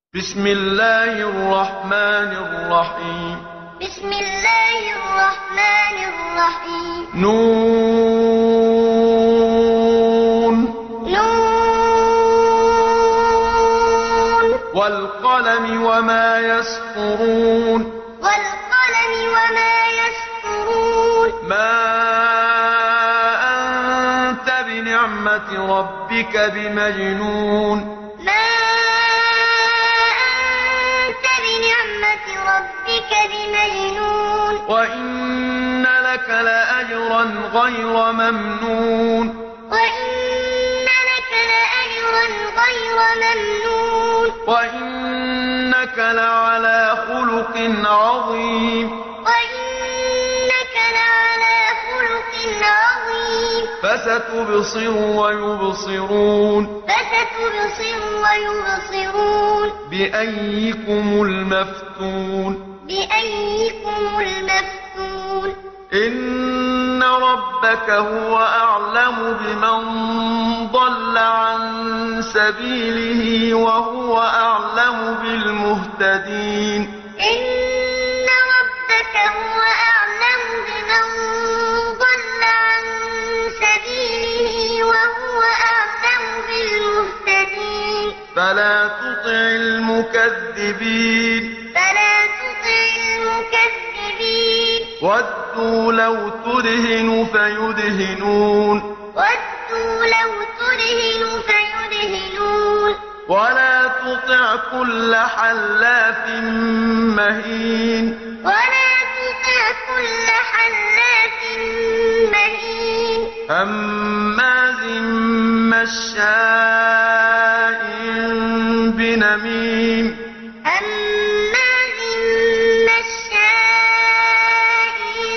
بسم الله الرحمن الرحيم بسم الله الرحمن الرحيم نون نون والقلم وما يسطرون والقلم وما يسطرون ما أنت بنعمة ربك بمجنون ما أنت بنعمة ربك بمجنون وإن لك لأجرا غير ممنون وإن لك لأجرا غير ممنون وإنك لعلى خلق عظيم وإنك لعلى خلق عظيم فستبصر ويبصرون فستبصر ويبصرون بأيكم المفتون بأيكم المفتون إن ربك هو أعلم بمن ضل عن سبيله وهو أعلم بالمهتدين إن ربك هو أعلم بمن ضل عن سبيله وهو أعلم بالمهتدين فلا تطع المكذبين فلا تطع المكذبين ودوا لو تدهن فيدهنون ودوا لو تدهن فيدهنون ولا تطع كل حلاف مهين ولا تطع كل حلاف مهين هماز مشاء بنميم هماز مشاء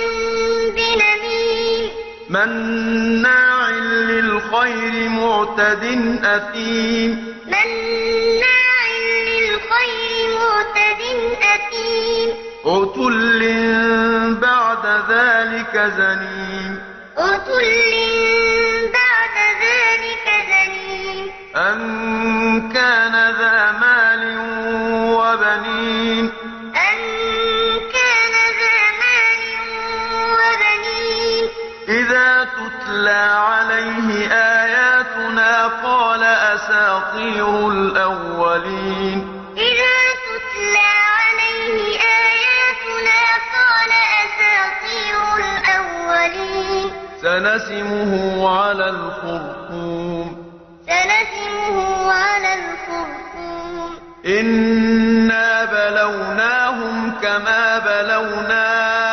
بنميم مناع للخير معتد أثيم مناع للخير معتد أثيم عتل بعد ذلك زنيم عتل بعد ذلك زنيم أن كان ذا مال وبنين أن كان ذا مال وبنين إذا تتلى عليه آياتنا قال أساطير الأولين إذا تتلى عليه آياتنا قال أساطير الأولين سنسمه على الخرطوم سنسمه على الخرطوم إنا بلوناهم كما بلونا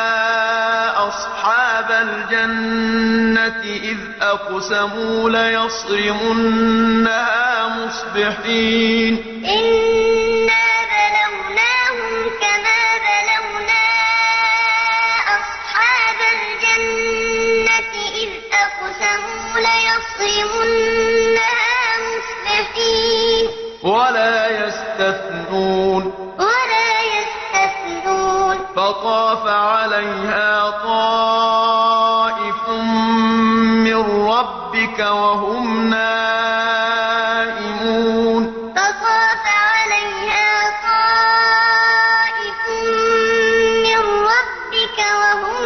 أصحاب الجنة إذ أقسموا ليصرمنها مصبحين إنا بلوناهم كما بلونا أصحاب الجنة إذ أقسموا ليصرمنها مصبحين ولا يستثنون ولا يستثنون فطاف عليها طائف من ربك وهم نائمون فطاف عليها طائف من ربك وهم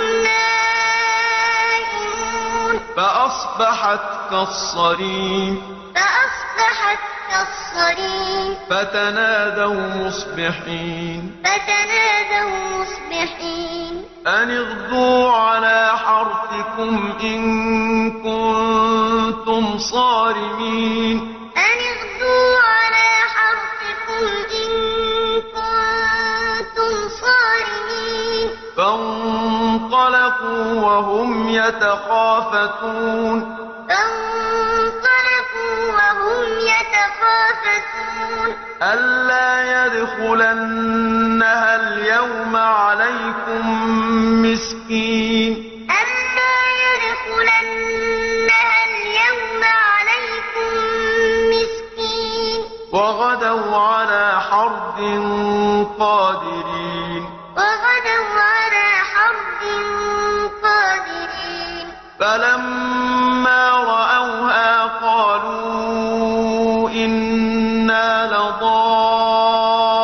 نائمون فأصبحت كالصريم فأصبحت كالصريم فتنادوا مصبحين فتنادوا مصبحين أن اغدوا على حرثكم إن كنتم صارمين أن اغدوا على حرثكم إن كنتم صارمين فانطلقوا وهم يتخافتون فانطلقوا وهم يتخافتون ألا يدخلنها اليوم عليكم مسكين ألا يدخلنها اليوم عليكم مسكين وغدوا على حرد قادرين وغدوا على حرد قادرين فلما رأوها قالوا إنا لضالون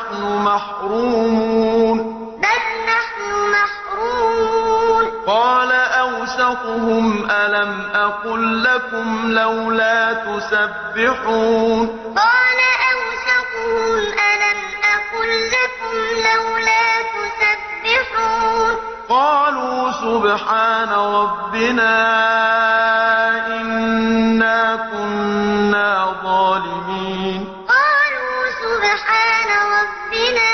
نحن محرومون بل نحن محرومون قال أوسطهم ألم أقل لكم لولا تسبحون قال أوسطهم ألم أقل لكم لولا تسبحون قالوا سبحان ربنا إنا كنا ظالمين قالوا سبحان ربنا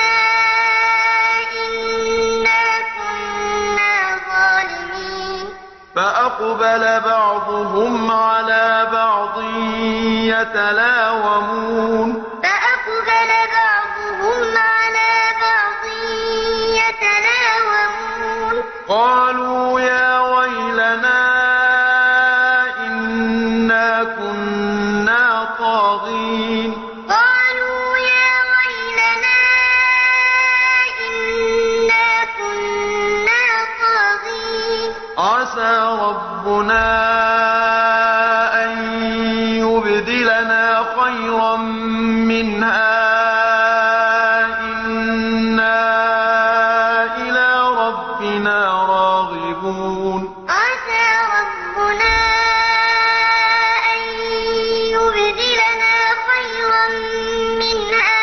إنا كنا ظالمين فأقبل بعضهم على بعض يتلاومون فأقبل بعضهم على بعض يتلاومون قالوا يا ويلنا إنا كنا طاغين قالوا يا ويلنا إنا كنا طاغين عسى ربنا أن يبدلنا خيرا منها إنا إلى ربنا راغبون عسى ربنا أن يبدلنا خيرا منها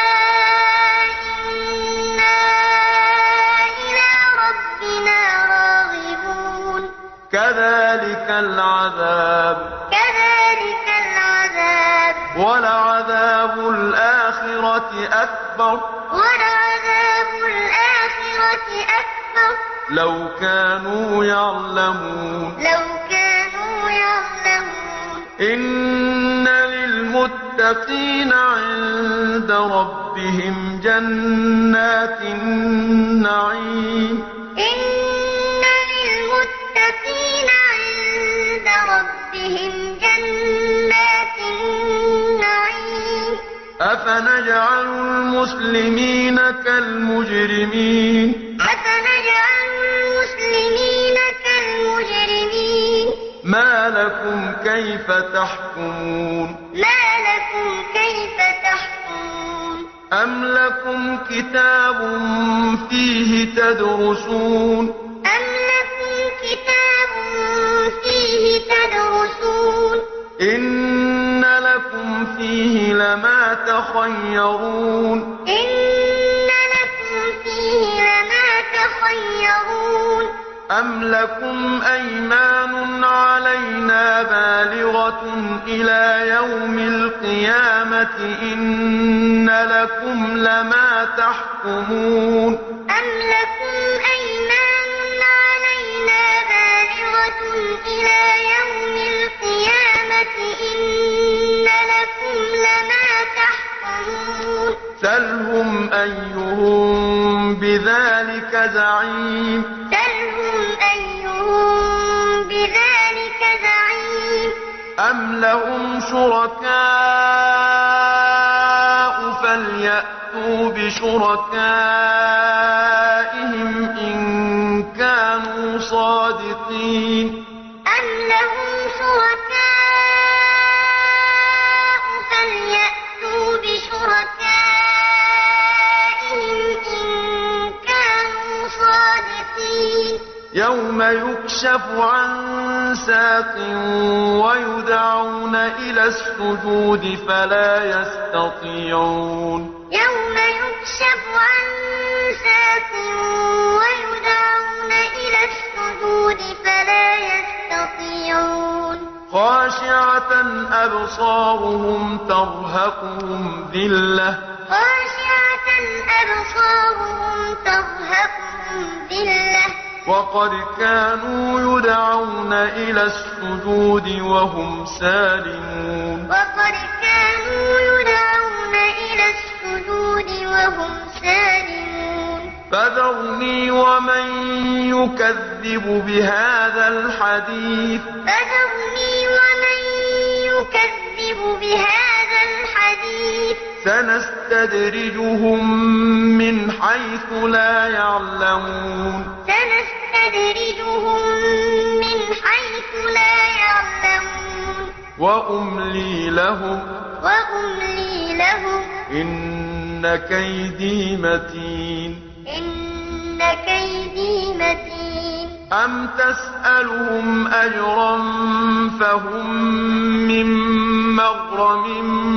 إنا إلى ربنا راغبون كذلك العذاب كذلك العذاب ولعذاب الآخرة أكبر ولعذاب الآخرة أكبر لو كانوا يعلمون لو كانوا يعلمون إن للمتقين عند ربهم جنات النعيم إن للمتقين عند ربهم جنات النعيم أفنجعل المسلمين كالمجرمين أفنجعل المسلمين كالمجرمين ما لكم كيف تحكمون ما لكم كيف تحكمون أم لكم كتاب فيه تدرسون أم لكم كتاب فيه تدرسون إن لكم فيه لما تخيرون إن لكم فيه لما تخيرون أم لكم أيمان علينا بالغة إلى يوم القيامة إن لكم لما تحكمون أم لكم أيمان علينا بالغة إلى يوم القيامة إن لكم لما تحكمون سلهم أيهم بذلك زعيم سلهم أيهم بذلك زعيم أم لهم شركاء فليأتوا بشركائهم إن كانوا صادقين أم لهم شركاء فليأتوا بشركائهم إن كانوا صادقين يوم يكشف عن ساق ويدعون إلى السجود فلا يستطيعون يوم يكشف عن ساق ويدعون إلى السجود فلا يستطيعون خاشعة أبصارهم ترهقهم ذلة خاشعة أبصارهم ترهقهم ذلة وقد كانوا يدعون إلى السجود وهم سالمون وقد كانوا يدعون إلى السجود وهم سالمون فذرني ومن يكذب بهذا الحديث فذرني ومن يكذب بهذا الحديث سنستدرجهم من حيث لا يعلمون سنستدرجهم من حيث لا يعلمون وأملي لهم وأملي لهم إن إن كيدي متين إن كيدي متين أم تسألهم أجرا فهم من مغرم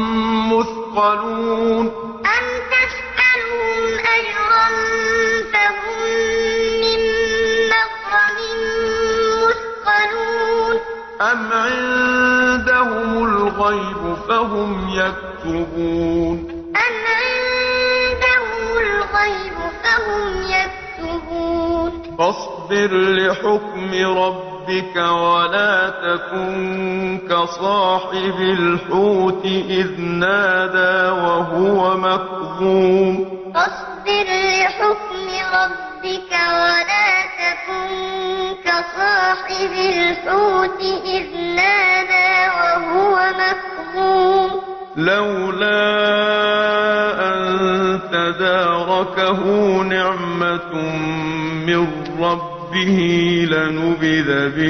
مثقلون أم تسألهم أجرا فهم من مغرم مثقلون أم عندهم الغيب فهم يكتبون أم عندهم الغيب فهم يكتبون فاصبر لحكم ربك ولا تكن كصاحب الحوت إذ نادى وهو مكظوم فاصبر لحكم ربك ولا تكن كصاحب الحوت إذ نادى وهو مكظوم لولا أن تداركه نعمة من ربه لنبذ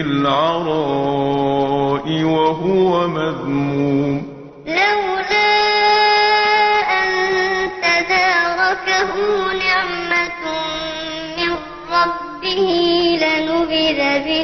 بالعراء وهو مذموم لولا أن تداركه نعمة من ربه لنبذ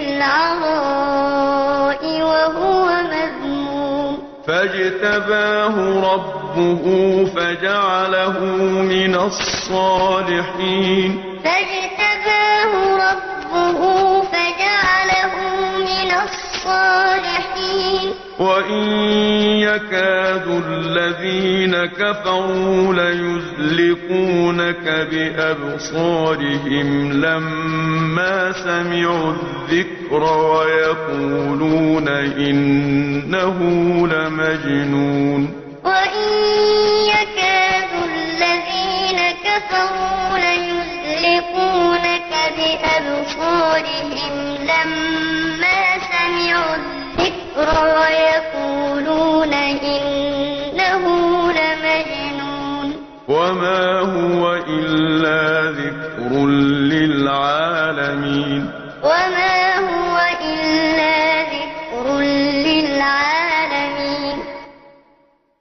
بالعراء وهو مذموم فاجتباه ربه فجعله من الصالحين فاجتباه ربه فجعله من الصالحين وإن يكاد الذين كفروا ليزلقونك بأبصارهم لما سمعوا الذكر ويقولون إنه لمجنون وإن يكاد الذين كفروا ليزلقونك بأبصارهم لما سمعوا الذكر ويقولون إنه لمجنون وما هو إلا ذكر للعالمين وما